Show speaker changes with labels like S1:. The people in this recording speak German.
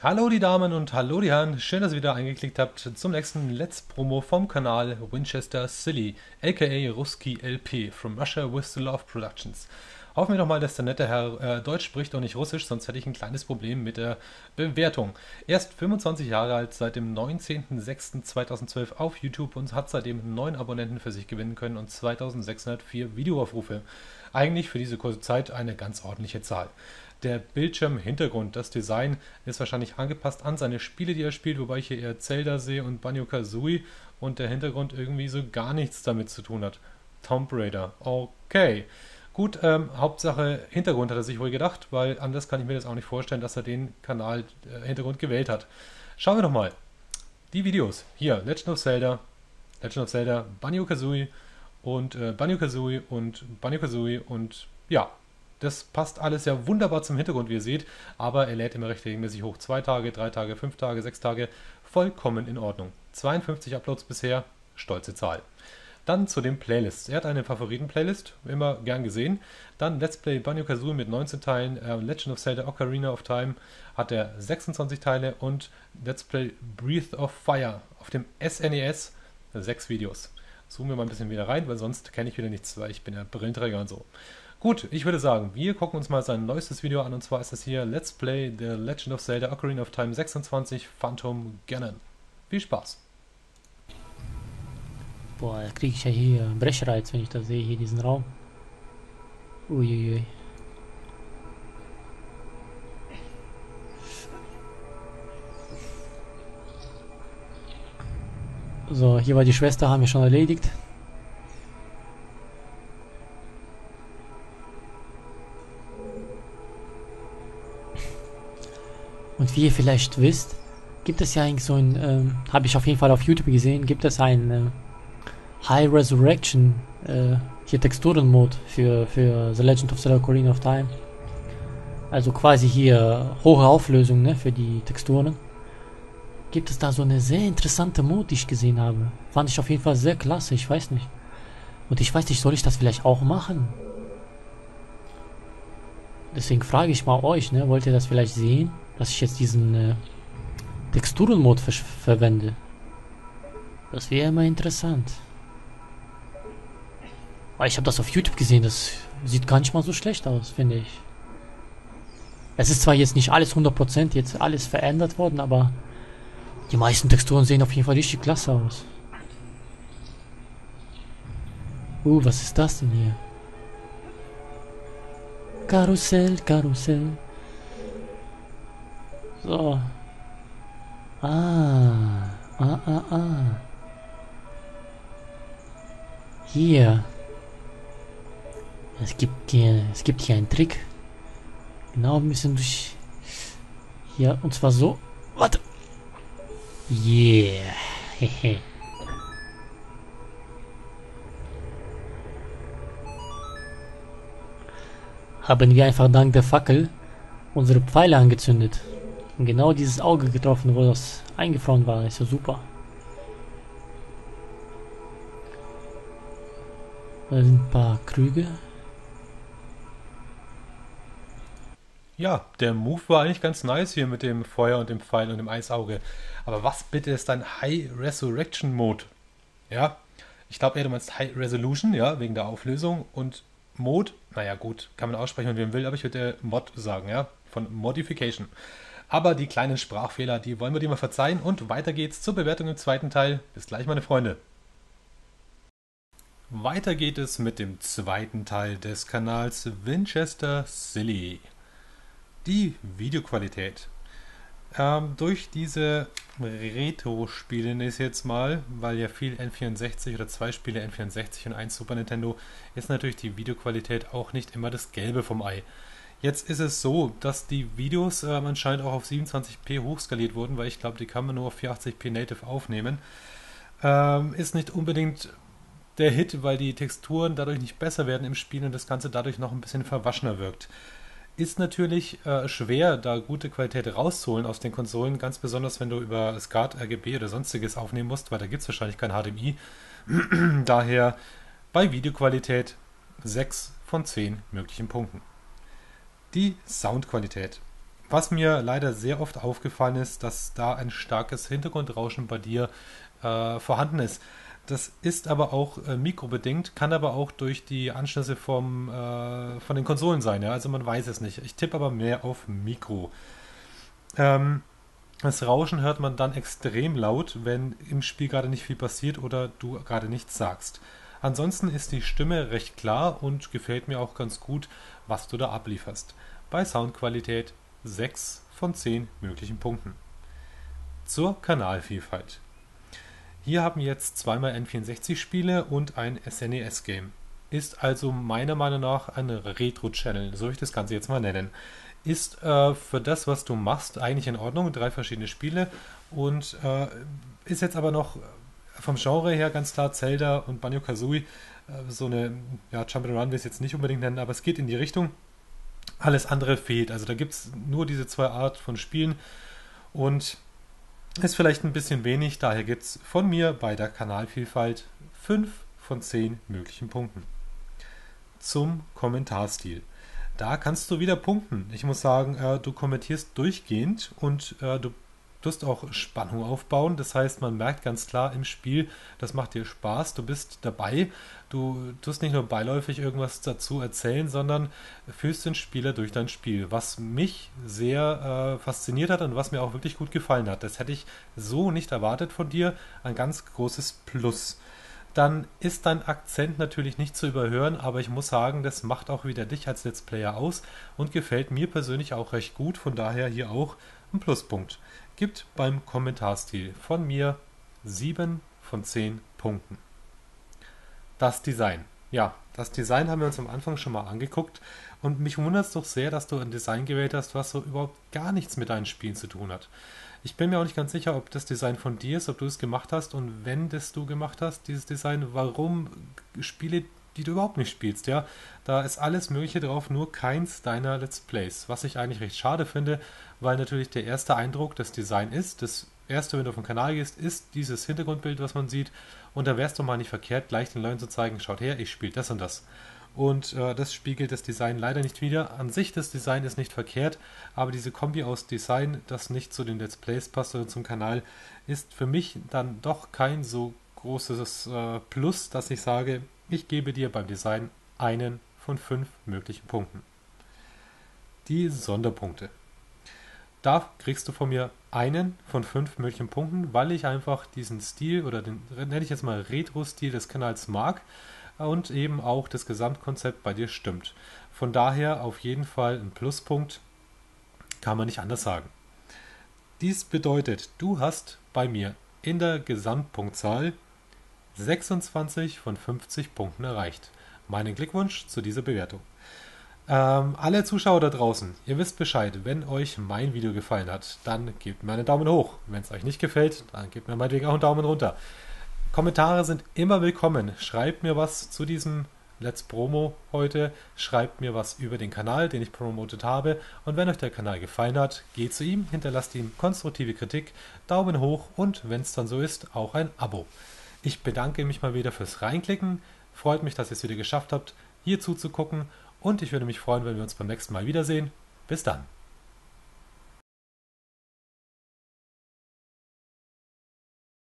S1: Hallo die Damen und hallo die Herren, schön, dass ihr wieder eingeklickt habt zum nächsten Let's Promo vom Kanal Winchester Silly, aka Ruski LP, from Russia with the Love Productions. Hoffen wir doch mal, dass der nette Herr Deutsch spricht und nicht Russisch, sonst hätte ich ein kleines Problem mit der Bewertung. Er ist 25 Jahre alt, seit dem 19.06.2012 auf YouTube und hat seitdem 9 Abonnenten für sich gewinnen können und 2604 Videoaufrufe. Eigentlich für diese kurze Zeit eine ganz ordentliche Zahl. Der Bildschirmhintergrund, das Design ist wahrscheinlich angepasst an seine Spiele, die er spielt, wobei ich hier eher Zelda sehe und Banjo-Kazooie und der Hintergrund irgendwie so gar nichts damit zu tun hat. Tomb Raider, okay. Gut, Hauptsache Hintergrund hat er sich wohl gedacht, weil anders kann ich mir das auch nicht vorstellen, dass er den Kanal Hintergrund gewählt hat. Schauen wir doch mal. Die Videos. Hier, Legend of Zelda, Banjo-Kazooie und Banjo-Kazooie und Banjo-Kazooie und ja, das passt alles ja wunderbar zum Hintergrund, wie ihr seht, aber er lädt immer recht regelmäßig hoch. 2 Tage, 3 Tage, 5 Tage, 6 Tage, vollkommen in Ordnung. 52 Uploads bisher, stolze Zahl. Dann zu den Playlists. Er hat eine Favoriten-Playlist, immer gern gesehen. Dann Let's Play Banjo-Kazooie mit 19 Teilen, Legend of Zelda Ocarina of Time hat er 26 Teile und Let's Play Breath of Fire auf dem SNES 6 Videos. Zoomen wir mal ein bisschen wieder rein, weil sonst kenne ich wieder nichts, weil ich bin ja Brillenträger und so. Gut, ich würde sagen, wir gucken uns mal sein neuestes Video an und zwar ist das hier Let's Play The Legend of Zelda Ocarina of Time 26 Phantom Ganon. Viel Spaß!
S2: Boah, da kriege ich ja hier Brechreiz, wenn ich da sehe, hier diesen Raum. Uiuiui. So, hier war die Schwester, haben wir schon erledigt. Und wie ihr vielleicht wisst, gibt es ja eigentlich so ein, habe ich auf jeden Fall auf YouTube gesehen, gibt es ein High Resurrection hier Texturen-Mode für The Legend of Zelda Ocarina of Time. Also quasi hier hohe Auflösung, ne, für die Texturen. Gibt es da so eine sehr interessante Mode, die ich gesehen habe. Fand ich auf jeden Fall sehr klasse, ich weiß nicht. Und ich weiß nicht, soll ich das vielleicht auch machen? Deswegen frage ich mal euch, ne, wollt ihr das vielleicht sehen? Dass ich jetzt diesen Texturen-Mode verwende. Das wäre immer interessant. Aber ich habe das auf YouTube gesehen, das sieht gar nicht mal so schlecht aus, finde ich. Es ist zwar jetzt nicht alles 100% jetzt alles verändert worden, aber die meisten Texturen sehen auf jeden Fall richtig klasse aus. Was ist das denn hier? Karussell, Karussell. So. Hier. Es gibt hier einen Trick. Genau, wir müssen durch. Hier, und zwar so. Warte. Yeah. Hehe. Haben wir einfach dank der Fackel unsere Pfeile angezündet. Und genau dieses Auge getroffen, wo das eingefroren war. Ist ja super. Da sind ein paar Krüge.
S1: Ja, der Move war eigentlich ganz nice hier mit dem Feuer und dem Pfeil und dem Eisauge. Aber was bitte ist ein High Resurrection Mode? Ja, ich glaube eher du meinst High Resolution, ja, wegen der Auflösung und Mode, naja gut, kann man aussprechen, wie man will, aber ich würde Mod sagen, ja, von Modification. Aber die kleinen Sprachfehler, die wollen wir dir mal verzeihen und weiter geht's zur Bewertung im zweiten Teil. Bis gleich, meine Freunde. Weiter geht es mit dem zweiten Teil des Kanals Winchester Silly. Die Videoqualität. Durch diese Retro-Spiele nenne ich es jetzt mal, weil ja viel N64 oder 2 Spiele N64 und 1 Super Nintendo, ist natürlich die Videoqualität auch nicht immer das Gelbe vom Ei. Jetzt ist es so, dass die Videos anscheinend auch auf 27p hochskaliert wurden, weil ich glaube, die kann man nur auf 480p Native aufnehmen. Ist nicht unbedingt der Hit, weil die Texturen dadurch nicht besser werden im Spiel und das Ganze dadurch noch ein bisschen verwaschener wirkt. Ist natürlich schwer, da gute Qualität rauszuholen aus den Konsolen, ganz besonders wenn du über SCART, RGB oder sonstiges aufnehmen musst, weil da gibt es wahrscheinlich kein HDMI. Daher bei Videoqualität 6 von 10 möglichen Punkten. Die Soundqualität. Was mir leider sehr oft aufgefallen ist, dass da ein starkes Hintergrundrauschen bei dir vorhanden ist. Das ist aber auch mikrobedingt, kann aber auch durch die Anschlüsse von den Konsolen sein. Ja? Also man weiß es nicht. Ich tippe aber mehr auf Mikro. Ähm, Das Rauschen hört man dann extrem laut, wenn im Spiel gerade nicht viel passiert oder du gerade nichts sagst. Ansonsten ist die Stimme recht klar und gefällt mir auch ganz gut, was du da ablieferst. Bei Soundqualität 6 von 10 möglichen Punkten. Zur Kanalvielfalt. Hier haben wir jetzt zweimal N64-Spiele und ein SNES-Game. Ist also meiner Meinung nach ein Retro-Channel, so will ich das Ganze jetzt mal nennen. Ist für das, was du machst, eigentlich in Ordnung. 3 verschiedene Spiele und ist jetzt aber noch vom Genre her ganz klar Zelda und Banjo-Kazooie. So eine, ja, Jump'n'Run will ich es jetzt nicht unbedingt nennen, aber es geht in die Richtung. Alles andere fehlt. Also da gibt es nur diese zwei Art von Spielen und ist vielleicht ein bisschen wenig. Daher gibt es von mir bei der Kanalvielfalt 5 von 10 möglichen Punkten. Zum Kommentarstil. Da kannst du wieder punkten. Ich muss sagen, du kommentierst durchgehend und du tust auch Spannung aufbauen. Das heißt, man merkt ganz klar im Spiel, das macht dir Spaß, du bist dabei. Du tust nicht nur beiläufig irgendwas dazu erzählen, sondern führst den Spieler durch dein Spiel, was mich sehr fasziniert hat und was mir auch wirklich gut gefallen hat. Das hätte ich so nicht erwartet von dir. Ein ganz großes Plus. Dann ist dein Akzent natürlich nicht zu überhören, aber ich muss sagen, das macht auch wieder dich als Let's Player aus und gefällt mir persönlich auch recht gut, von daher hier auch ein Pluspunkt. Gibt beim Kommentarstil von mir 7 von 10 Punkten. Das Design. Ja, das Design haben wir uns am Anfang schon mal angeguckt und mich wundert es doch sehr, dass du ein Design gewählt hast, was so überhaupt gar nichts mit deinen Spielen zu tun hat. Ich bin mir auch nicht ganz sicher, ob das Design von dir ist, ob du es gemacht hast und wenn das du gemacht hast, dieses Design, warum Spiele, die du überhaupt nicht spielst, ja? Da ist alles Mögliche drauf, nur keins deiner Let's Plays, was ich eigentlich recht schade finde, weil natürlich der erste Eindruck das Design ist. Das erste, wenn du auf den Kanal gehst, ist dieses Hintergrundbild, was man sieht und da wär's doch mal nicht verkehrt, gleich den Leuten zu zeigen, schaut her, ich spiele das und das. Und das spiegelt das Design leider nicht wider. An sich, das Design ist nicht verkehrt, aber diese Kombi aus Design, das nicht zu den Let's Plays passt oder zum Kanal, ist für mich dann doch kein so großes Plus, dass ich sage, ich gebe dir beim Design einen von 5 möglichen Punkten. Die Sonderpunkte. Da kriegst du von mir einen von 5 möglichen Punkten, weil ich einfach diesen Stil oder den nenne ich jetzt mal Retro-Stil des Kanals mag und eben auch das Gesamtkonzept bei dir stimmt. Von daher auf jeden Fall ein Pluspunkt, kann man nicht anders sagen. Dies bedeutet, du hast bei mir in der Gesamtpunktzahl 26 von 50 Punkten erreicht. Meinen Glückwunsch zu dieser Bewertung. Alle Zuschauer da draußen, ihr wisst Bescheid, wenn euch mein Video gefallen hat, dann gebt mir einen Daumen hoch. Wenn es euch nicht gefällt, dann gebt mir meinetwegen auch einen Daumen runter. Kommentare sind immer willkommen. Schreibt mir was zu diesem Let's Promo heute. Schreibt mir was über den Kanal, den ich promotet habe. Und wenn euch der Kanal gefallen hat, geht zu ihm, hinterlasst ihm konstruktive Kritik, Daumen hoch und, wenn es dann so ist, auch ein Abo. Ich bedanke mich mal wieder fürs Reinklicken. Freut mich, dass ihr es wieder geschafft habt, hier zuzugucken. Und ich würde mich freuen, wenn wir uns beim nächsten Mal wiedersehen. Bis dann.